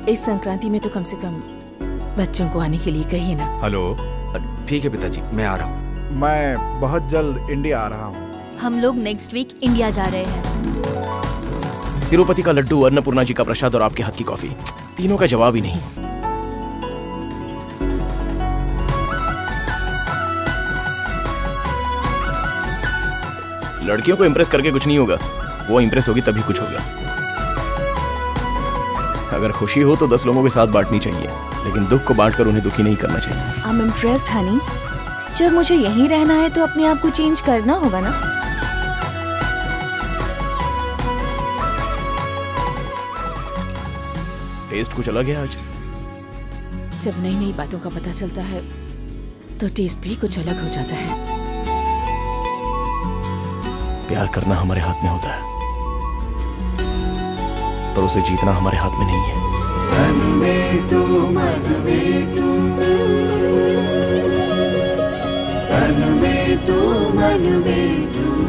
इस संक्रांति में तो कम से कम बच्चों को आने के लिए कहिए ना। हेलो। ठीक है पिताजी, मैं आ रहा हूँ। मैं बहुत जल्द इंडिया आ रहा हूँ। हम लोग नेक्स्ट वीक इंडिया जा रहे हैं। तिरुपति का लड्डू, अन्नपूर्णा जी का प्रसाद और आपके हाथ की कॉफी, तीनों का जवाब ही नहीं। लड़कियों को इंप्रेस करके कुछ नहीं होगा, वो इंप्रेस होगी तभी कुछ होगा। अगर खुशी हो तो 10 लोगों के साथ बांटनी चाहिए, लेकिन दुख को बांटकर उन्हें दुखी नहीं करना चाहिए। I'm impressed, honey. जब मुझे यहीं रहना है तो अपने आप को चेंज करना होगा ना। टेस्ट कुछ अलग है आज। जब नई नई बातों का पता चलता है तो टेस्ट भी कुछ अलग हो जाता है। प्यार करना हमारे हाथ में होता है, पर उसे जीतना हमारे हाथ में नहीं है। मन में तू, मन में तू, तन में तू, मन में तू।